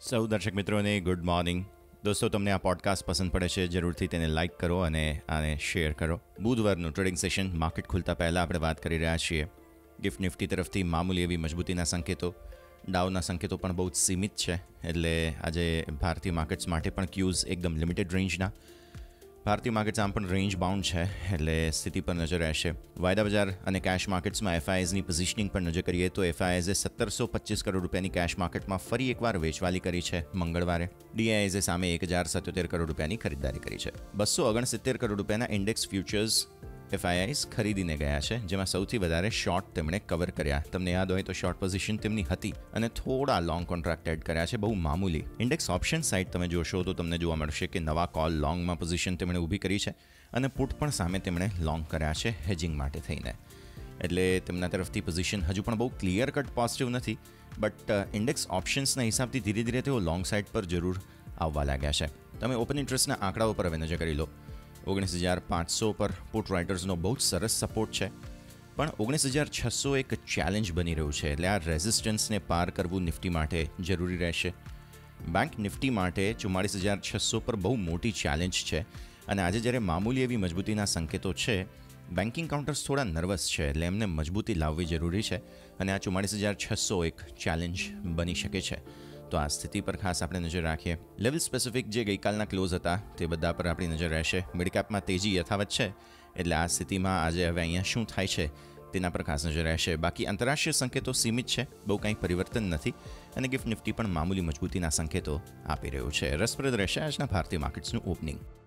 સૌ દર્શક મિત્રોને ગુડ મોર્નિંગ. દોસ્તો, તમને આ પોડકાસ્ટ પસંદ પડે છે જરૂરથી તેને લાઇક કરો અને આને શેર કરો. બુધવારનું ટ્રેડિંગ સેશન માર્કેટ ખુલતા પહેલાં આપણે વાત કરી રહ્યા છીએ. ગિફ્ટ નિફ્ટી તરફથી મામૂલી એવી મજબૂતીના સંકેતો, ડાઉના સંકેતો પણ બહુ જ સીમિત છે. એટલે આજે ભારતીય માર્કેટ્સ માટે પણ ક્યુઝ એકદમ લિમિટેડ રેન્જના. ભારતીય માર્કેટ્સ આમ પણ રેન્જ બાઉન્ડ છે, એટલે સ્થિતિ પર નજર રહેશે. વાયદા બજાર અને કેશ માર્કેટ્સમાં એફઆઈઆઈઝની પોઝિશનિંગ પર નજર કરીએ તો એફઆઈઆઈઝે 1725 કરોડ રૂપિયાની કેશ માર્કેટમાં ફરી એકવાર વેચવાલી કરી છે મંગળવારે. ડીઆઈએઝે સામે 1077 કરોડ રૂપિયાની ખરીદદારી કરી છે. 269 કરોડ રૂપિયાના ઇન્ડેક્સ ફ્યુચર્સ એફઆઈઆઈઝ ખરીદીને ગયા છે, જેમાં સૌથી વધારે શોર્ટ તેમણે કવર કર્યા. તમને યાદ હોય તો શોર્ટ પોઝિશન તેમની હતી અને થોડા લોંગ કોન્ટ્રાક્ટ એડ કર્યા છે, બહુ મામૂલી. ઇન્ડેક્સ ઓપ્શન સાઇડ તમે જોશો તો તમને જોવા મળશે કે નવા કોલ લોંગમાં પોઝિશન તેમણે ઊભી કરી છે અને પુટ પણ સામે તેમણે લોંગ કર્યા છે હેજિંગ માટે થઈને. એટલે તેમના તરફથી પોઝિશન હજુ પણ બહુ ક્લિયર કટ પોઝિટિવ નથી, બટ ઇન્ડેક્સ ઓપ્શન્સના હિસાબથી ધીરે ધીરે તેઓ લોંગ સાઇડ પર જરૂર આવવા લાગ્યા છે. તમે ઓપન ઇન્ટરેસ્ટના આંકડાઓ પર હવે નજર કરી લો. 19,500 પર પુટ રાઇટર્સનો બહુ જ સરસ સપોર્ટ છે, પણ 19,600 એક ચેલેન્જ બની રહ્યું છે. એટલે આ રેઝિસ્ટન્સને પાર કરવું નિફ્ટી માટે જરૂરી રહેશે. બેંક નિફ્ટી માટે 44,600 પર બહુ મોટી ચેલેન્જ છે અને આજે જ્યારે મામૂલી એવી મજબૂતીના સંકેતો છે, બેન્કિંગ કાઉન્ટર્સ થોડા નર્વસ છે, એટલે એમને મજબૂતી લાવવી જરૂરી છે અને આ 44,600 એક ચેલેન્જ બની શકે છે. તો આ સ્થિતિ પર ખાસ આપણે નજર રાખીએ. લેવલ સ્પેસિફિક જે ગઈકાલના ક્લોઝ હતા તે બધા પર આપણી નજર રહેશે. મિડકેપમાં તેજી યથાવત છે, એટલે આ સ્થિતિમાં આજે હવે અહીંયા શું થાય છે તેના પર ખાસ નજર રહેશે. બાકી આંતરરાષ્ટ્રીય સંકેતો સીમિત છે, બહુ કંઈ પરિવર્તન નથી અને ગિફ્ટ નિફ્ટી પણ મામૂલી મજબૂતીના સંકેતો આપી રહ્યું છે. રસપ્રદ રહેશે આજના ભારતીય માર્કેટ્સનું ઓપનિંગ.